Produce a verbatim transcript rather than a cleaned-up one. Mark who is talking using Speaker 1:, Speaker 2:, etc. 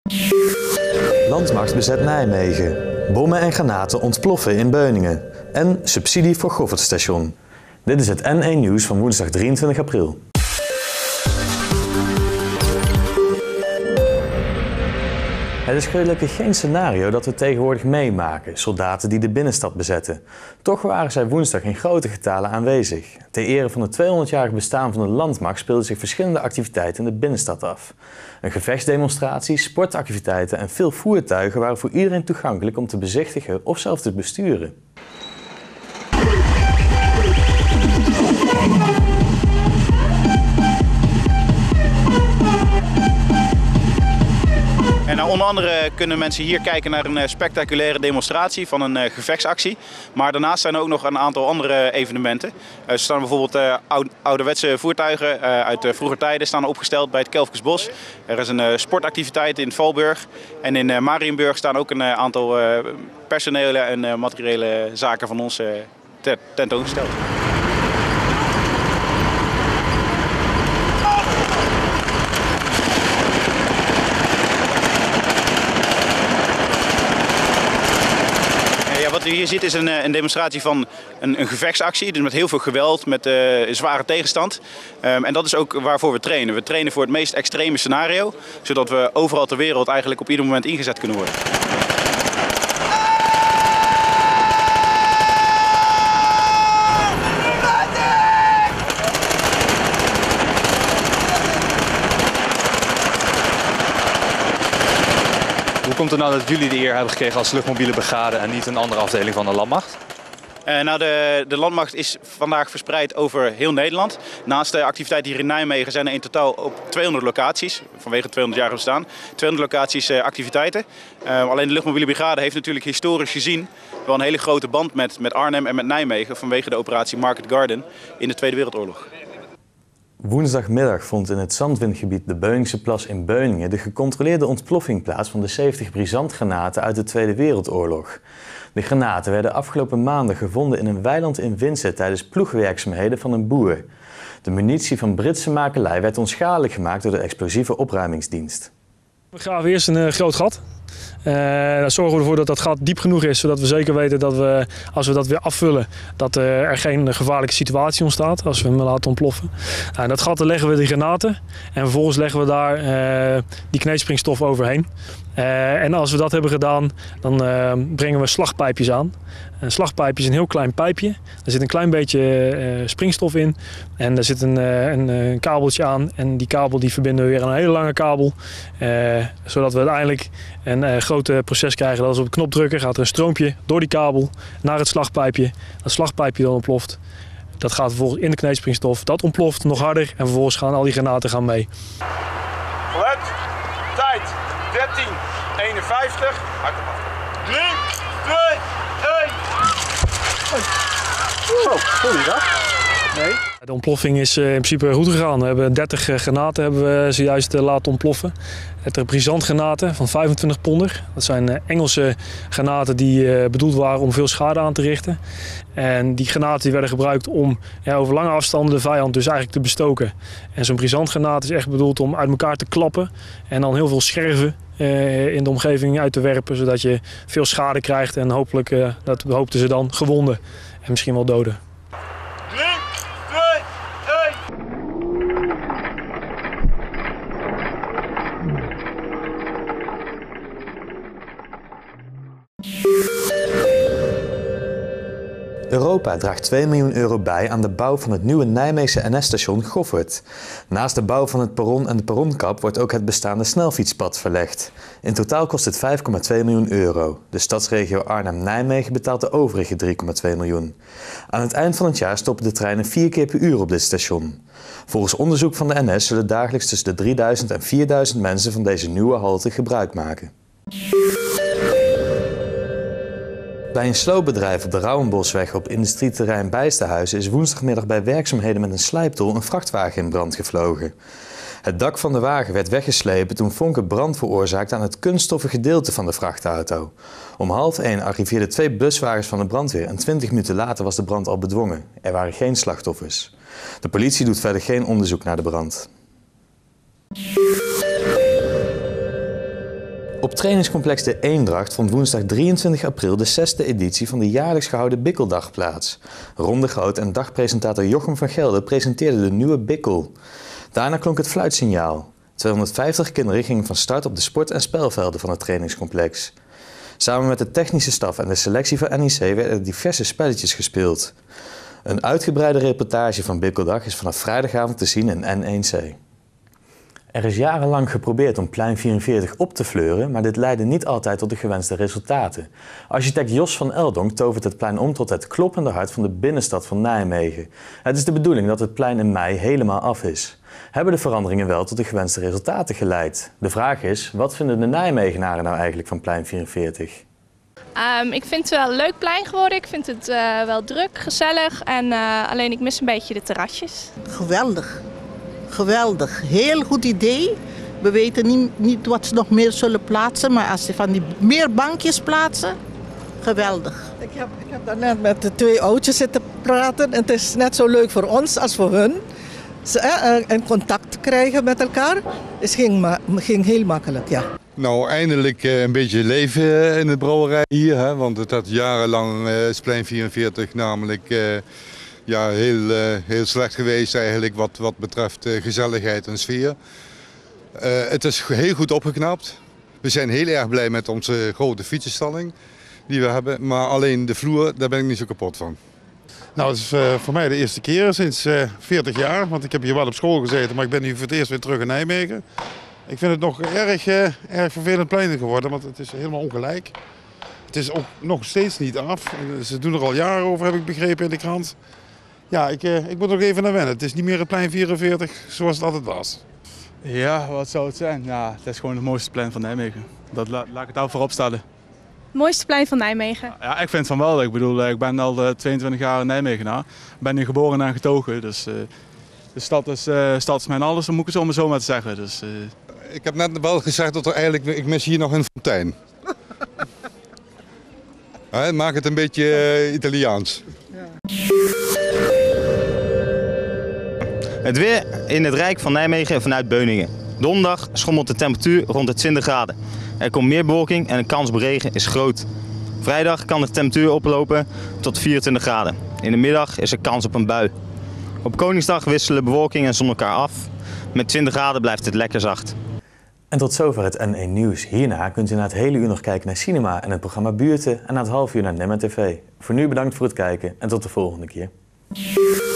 Speaker 1: Landmacht bezet Nijmegen. Bommen en granaten ontploffen in Beuningen. En subsidie voor Goffertstation. Dit is het N één Nieuws van woensdag drieëntwintig april. Het is gelukkig geen scenario dat we tegenwoordig meemaken, soldaten die de binnenstad bezetten. Toch waren zij woensdag in grote getalen aanwezig. Ter ere van het tweehonderdjarig bestaan van de landmacht speelden zich verschillende activiteiten in de binnenstad af. Een gevechtsdemonstratie, sportactiviteiten en veel voertuigen waren voor iedereen toegankelijk om te bezichtigen of zelfs te besturen.
Speaker 2: En nou, onder andere kunnen mensen hier kijken naar een spectaculaire demonstratie van een uh, gevechtsactie. Maar daarnaast zijn er ook nog een aantal andere evenementen. Uh, er staan bijvoorbeeld uh, oude, ouderwetse voertuigen uh, uit uh, vroeger tijden staan opgesteld bij het Kelfkesbos. Er is een uh, sportactiviteit in Valburg. En in uh, Mariënburg staan ook een uh, aantal uh, personele en uh, materiële zaken van ons uh, tentoongesteld. Wat u hier ziet is een, een demonstratie van een, een gevechtsactie, dus met heel veel geweld, met uh, zware tegenstand. Um, en dat is ook waarvoor we trainen. We trainen voor het meest extreme scenario, zodat we overal ter wereld eigenlijk op ieder moment ingezet kunnen worden.
Speaker 3: Hoe komt het nou dat jullie de eer hebben gekregen als luchtmobiele brigade en niet een andere afdeling van de landmacht?
Speaker 2: Uh, nou, de, de landmacht is vandaag verspreid over heel Nederland. Naast de activiteiten hier in Nijmegen zijn er in totaal op tweehonderd locaties, vanwege het tweehonderd jaar bestaan, tweehonderd locaties uh, activiteiten. Uh, alleen de luchtmobiele brigade heeft natuurlijk historisch gezien wel een hele grote band met, met Arnhem en met Nijmegen vanwege de operatie Market Garden in de Tweede Wereldoorlog.
Speaker 1: Woensdagmiddag vond in het Zandwindgebied de Beuningse Plas in Beuningen de gecontroleerde ontploffing plaats van de zeventig brisantgranaten uit de Tweede Wereldoorlog. De granaten werden afgelopen maanden gevonden in een weiland in Winse tijdens ploegwerkzaamheden van een boer. De munitie van Britse makelij werd onschadelijk gemaakt door de explosieve opruimingsdienst.
Speaker 4: We graven eerst een uh, groot gat. Uh, dan zorgen we ervoor dat dat gat diep genoeg is, zodat we zeker weten dat we, als we dat weer afvullen, dat uh, er geen gevaarlijke situatie ontstaat als we hem laten ontploffen. Uh, in dat gat leggen we die granaten en vervolgens leggen we daar uh, die kneedspringstof overheen. Uh, en als we dat hebben gedaan, dan uh, brengen we slagpijpjes aan. Een slagpijpje is een heel klein pijpje. Er zit een klein beetje uh, springstof in. En er zit een, uh, een, een kabeltje aan. En die kabel die verbinden we weer aan een hele lange kabel. Uh, zodat we uiteindelijk een uh, groot proces krijgen. Dat als we op de knop drukken, gaat er een stroompje door die kabel naar het slagpijpje. Dat slagpijpje dan ontploft. Dat gaat vervolgens in de kneedspringstof. Dat ontploft nog harder. En vervolgens gaan al die granaten gaan mee.
Speaker 5: Gelet. Tijd. dertien eenenvijftig. drie, twee, één.
Speaker 4: Zo, sorry dat? Nee. De ontploffing is in principe goed gegaan. We hebben dertig granaten hebben we zojuist laten ontploffen. dertig brisantgranaten van vijfentwintig ponder. Dat zijn Engelse granaten die bedoeld waren om veel schade aan te richten. En die granaten die werden gebruikt om ja, over lange afstanden de vijand dus eigenlijk te bestoken. En zo'n brisantgranaat is echt bedoeld om uit elkaar te klappen en dan heel veel scherven uh, in de omgeving uit te werpen, zodat je veel schade krijgt en hopelijk, uh, dat hoopten ze dan, gewonden en misschien wel doden.
Speaker 1: Europa draagt twee miljoen euro bij aan de bouw van het nieuwe Nijmeegse N S-station Goffert. Naast de bouw van het perron en de perronkap wordt ook het bestaande snelfietspad verlegd. In totaal kost het vijf komma twee miljoen euro. De stadsregio Arnhem-Nijmegen betaalt de overige drie komma twee miljoen. Aan het eind van het jaar stoppen de treinen vier keer per uur op dit station. Volgens onderzoek van de N S zullen dagelijks tussen de drieduizend en vierduizend mensen van deze nieuwe halte gebruik maken. Bij een sloopbedrijf op de Rouwenbosweg op industrieterrein Bijsterhuizen is woensdagmiddag bij werkzaamheden met een slijptol een vrachtwagen in brand gevlogen. Het dak van de wagen werd weggeslepen toen vonken brand veroorzaakte aan het kunststoffen gedeelte van de vrachtauto. Om half één arriveerden twee buswagens van de brandweer en twintig minuten later was de brand al bedwongen. Er waren geen slachtoffers. De politie doet verder geen onderzoek naar de brand. Op trainingscomplex De Eendracht vond woensdag drieëntwintig april de zesde editie van de jaarlijks gehouden Bikkeldag plaats. Ron de Groot en dagpresentator Jochem van Gelder presenteerden de nieuwe Bikkel. Daarna klonk het fluitsignaal. tweehonderdvijftig kinderen gingen van start op de sport- en spelvelden van het trainingscomplex. Samen met de technische staf en de selectie van N I C werden er diverse spelletjes gespeeld. Een uitgebreide reportage van Bikkeldag is vanaf vrijdagavond te zien in N één C. Er is jarenlang geprobeerd om Plein vierenveertig op te fleuren, maar dit leidde niet altijd tot de gewenste resultaten. Architect Jos van Eldonk tovert het plein om tot het kloppende hart van de binnenstad van Nijmegen. Het is de bedoeling dat het plein in mei helemaal af is. Hebben de veranderingen wel tot de gewenste resultaten geleid? De vraag is, wat vinden de Nijmegenaren nou eigenlijk van Plein vierenveertig?
Speaker 6: Um, ik vind het wel een leuk plein geworden. Ik vind het uh, wel druk, gezellig en uh, alleen ik mis een beetje de terrasjes.
Speaker 7: Geweldig. Geweldig. Heel goed idee. We weten niet, niet wat ze nog meer zullen plaatsen, maar als ze van die meer bankjes plaatsen, geweldig.
Speaker 8: Ik heb, ik heb daarnet met de twee oudjes zitten praten en het is net zo leuk voor ons als voor hun. Ze, eh, en contact te krijgen met elkaar, het ging, ging heel makkelijk, ja.
Speaker 9: Nou, eindelijk uh, een beetje leven in de brouwerij hier, hè, want het had jarenlang uh, is Plein vierenveertig namelijk uh, ja, heel, uh, heel slecht geweest eigenlijk wat, wat betreft uh, gezelligheid en sfeer. Uh, het is heel goed opgeknapt. We zijn heel erg blij met onze grote fietsenstalling die we hebben, maar alleen de vloer, daar ben ik niet zo kapot van.
Speaker 10: Nou, het is uh, voor mij de eerste keer sinds uh, veertig jaar, want ik heb hier wel op school gezeten, maar ik ben nu voor het eerst weer terug in Nijmegen. Ik vind het nog erg, uh, erg vervelend plein geworden, want het is helemaal ongelijk. Het is ook nog steeds niet af. Ze doen er al jaren over, heb ik begrepen in de krant. Ja, ik, uh, ik moet er ook even naar wennen. Het is niet meer het plein vierenveertig zoals het altijd was.
Speaker 3: Ja, wat zou het zijn? Ja, het is gewoon het mooiste plein van Nijmegen. Dat la laat ik het daar voorop stellen.
Speaker 6: Mooiste plein van Nijmegen?
Speaker 3: Ja, ik vind het van wel. Ik bedoel, ik ben al tweeëntwintig jaar in Nijmegenaar. Ik ben hier geboren en getogen, dus uh, de stad is, uh, stad is mijn alles, dan moet ik het zo maar zo maar te zeggen. Dus, uh...
Speaker 9: Ik heb net wel gezegd dat er eigenlijk, ik mis hier nog een fontein. He, maak het een beetje uh, Italiaans.
Speaker 11: Ja. Het weer in het Rijk van Nijmegen vanuit Beuningen. Donderdag schommelt de temperatuur rond de twintig graden. Er komt meer bewolking en de kans op regen is groot. Vrijdag kan de temperatuur oplopen tot vierentwintig graden. In de middag is er kans op een bui. Op Koningsdag wisselen bewolking en zon elkaar af. Met twintig graden blijft het lekker zacht.
Speaker 1: En tot zover het N één Nieuws. Hierna kunt u na het hele uur nog kijken naar cinema en het programma Buurten en na het half uur naar Nemmen T V. Voor nu bedankt voor het kijken en tot de volgende keer.